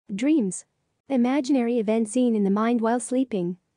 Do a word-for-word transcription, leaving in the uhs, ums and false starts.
Dreams. Imaginary events seen in the mind while sleeping.